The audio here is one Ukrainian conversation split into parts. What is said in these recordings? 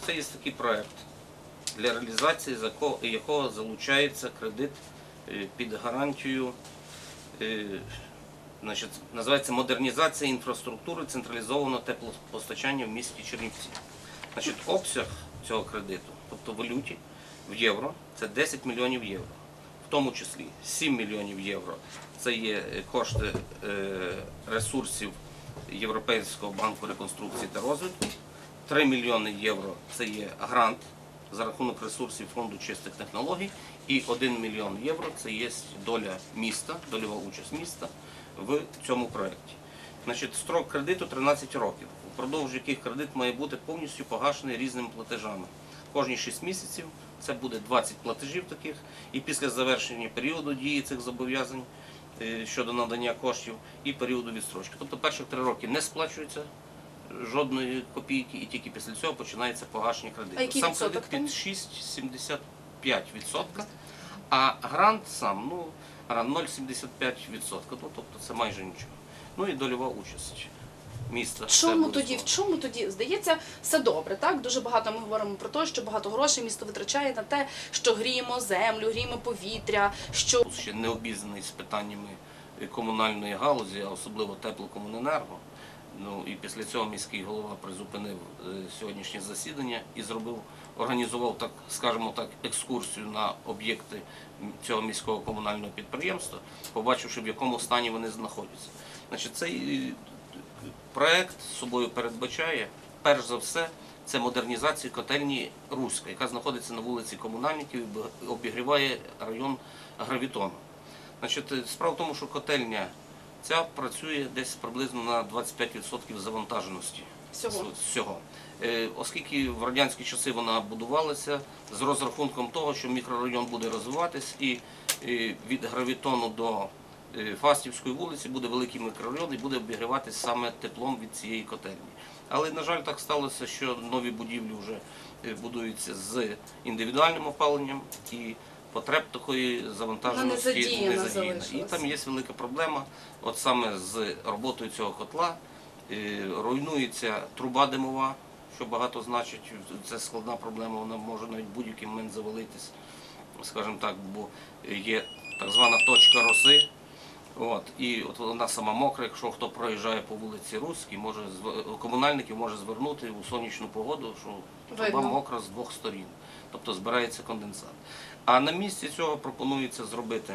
це є такий проєкт, для реалізації якого залучається кредит під гарантію, називається «Модернізація інфраструктури централізованого теплопостачання в місті Чернівці». Обсяг цього кредиту, тобто в валюті, в євро, це 10 мільйонів євро. В тому числі 7 мільйонів євро – це є кошти ресурсів Європейського банку реконструкції та розвитку, 3 мільйони євро – це є грант за рахунок ресурсів Фонду чистих технологій, і 1 мільйон євро – це є доля міста, дольова участь міста в цьому проєкті. Строк кредиту 13 років, упродовж яких кредит має бути повністю погашений різними платежами. Кожні 6 місяців це буде 20 платежів таких, і після завершення періоду дії цих зобов'язань щодо надання коштів і періоду відстрочки. Тобто перших 3 роки не сплачується жодної копійки, і тільки після цього починається погашення кредиту. Сам кредит під 6,75%, а грант сам, грант 0,75%, тобто це майже нічого. Ну і дольова участь міста. В чому тоді, здається, все добре, так? Дуже багато ми говоримо про те, що багато грошей місто витрачає на те, що гріємо землю, гріємо повітря, що... Ще не обізнаний з питаннями комунальної галузі, а особливо теплокомуненерго. І після цього міський голова призупинив сьогоднішнє засідання і організував, так, скажімо так, екскурсію на об'єкти цього міського комунального підприємства, побачивши, в якому стані вони знаходяться. Цей проєкт собою передбачає, перш за все, це модернізацію котельні «Руська», яка знаходиться на вулиці Комунальників і обігріває район Гравітону. Справа в тому, що котельня ця працює десь приблизно на 25% завантаженості всього. Оскільки в радянські часи вона будувалася з розрахунком того, що мікрорайон буде розвиватись і від Гравітону до Фастівської вулиці буде великий мікрорайон і буде обігріватися саме теплом від цієї котельні. Але, на жаль, так сталося, що нові будівлі вже будуються з індивідуальним опаленням і потреб такої завантаженості не задіяна. І там є велика проблема, от саме з роботою цього котла, руйнується труба димова, що багато значить, це складна проблема, вона може навіть в будь-який момент завалитись, скажімо так, бо є так звана точка роси. І вона сама мокра, якщо хто проїжджає по вулиці Руській, комунальників може звернути у сонячну погоду, що труба мокра з двох сторін, тобто збирається конденсат. А на місці цього пропонується зробити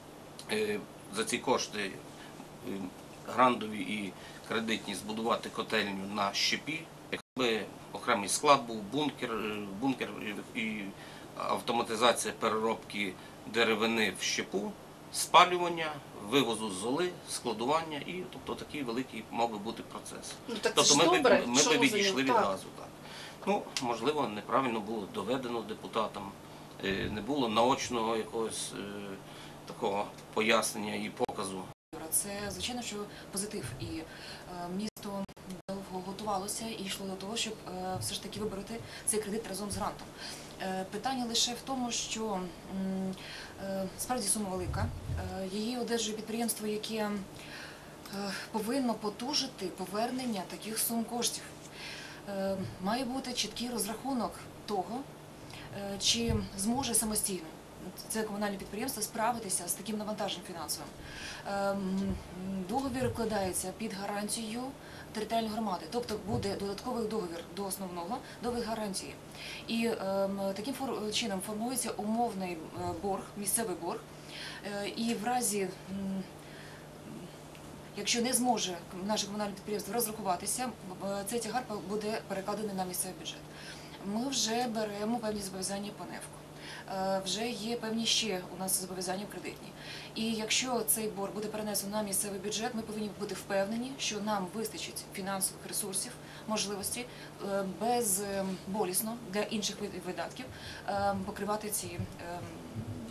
за ці кошти грантові і кредитні, збудувати котельню на щепі, якби окремий склад був, бункер і автоматизація переробки деревини в щепу, спалювання, вивозу золи, складування, і тобто такий великий мав би бути процес. Тобто ми б відійшли від газу. Можливо, неправильно було доведено депутатам, не було наочного якогось такого пояснення і показу. Це, звичайно, що позитив. І місто довго готувалося і йшло до того, щоб все ж таки вибороти цей кредит разом з грантом. Питання лише в тому, що справді сума велика. Її одержує підприємство, яке повинно потужити повернення таких сум коштів. Має бути чіткий розрахунок того, чи зможе самостійно це комунальне підприємство справитися з таким навантаженням фінансовим. Договір вкладається під гарантію територіальної громади, тобто буде додатковий договір до основного, договір гарантії. І таким чином формується умовний борг, місцевий борг, і в разі, якщо не зможе наше комунальне підприємство розрахуватися, цей тягар буде перекладений на місцевий бюджет. Ми вже беремо певні зобов'язання по НЕФКу. Вже є певні ще у нас зобов'язання кредитні. І якщо цей борг буде перенесено на місцевий бюджет, ми повинні бути впевнені, що нам вистачить фінансових ресурсів, можливості безболісно для інших видатків покривати ці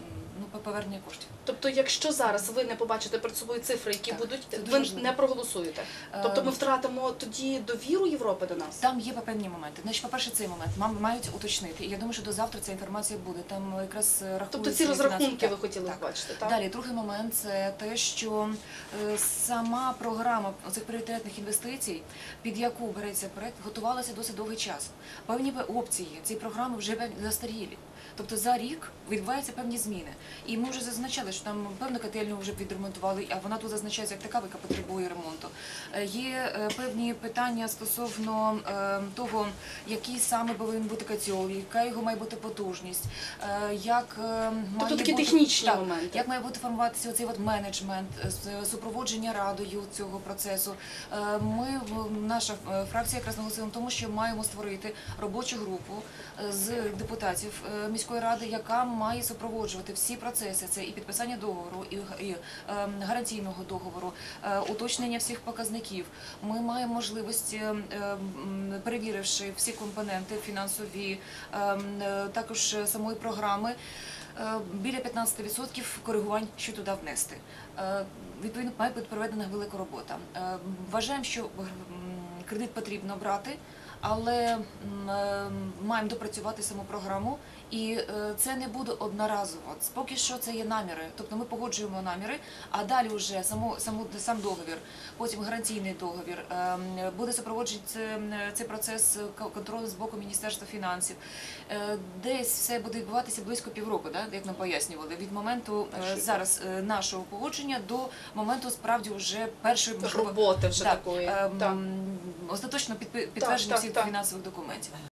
повернення коштів. Тобто, якщо зараз ви не побачите перед собою цифри, які Так, будуть, це дуже ви важливо. не проголосуєте. Тобто ми втратимо тоді довіру Європи до нас. Там є певні моменти. Значить, по-перше, цей момент мають уточнити. І я думаю, що до завтра ця інформація буде. Там якраз рахується. Тобто ці розрахунки ви так, хотіли так. бачити, так? Далі, другий момент це те, що сама програма цих пріоритетних інвестицій, під яку береться проект, готувалася досить довгий час. Певні опції цієї програми вже застарілі. Тобто за рік відбуваються певні зміни. І ми вже зазначали, що там певну котельню вже відремонтували, а вона тут зазначається як така, яка потребує ремонту. Є певні питання стосовно того, який саме повинен бути котел, яка його має бути потужність, як Тобто такі бути, технічні так, моменти. як має бути формуватися оцей менеджмент, супроводження радою цього процесу. Наша фракція якраз наголосила на тому, що маємо створити робочу групу з депутатів міської ради, яка має супроводжувати всі процеси. Це і підписання договору, і гарантійного договору, уточнення всіх показників. Ми маємо можливість, перевіривши всі компоненти фінансові, також самої програми, біля 15% коригувань, що туди внести. Відповідно, має бути проведена велика робота. Вважаємо, що кредит потрібно брати, але маємо допрацювати саму програму, і це не буде одноразово. Поки що це є наміри, тобто ми погоджуємо наміри, а далі вже сам договір, потім гарантійний договір, буде супроводжувати цей процес контролю з боку Міністерства фінансів. Десь все буде відбуватися близько півроку, як нам пояснювали, від моменту зараз нашого погодження до моменту справді вже першої Роботи вже так, такої. Так. остаточно підтвердження так, всіх так. фінансових документів.